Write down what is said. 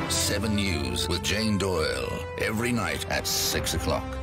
7 News with Jane Doyle. Every night at 6 o'clock.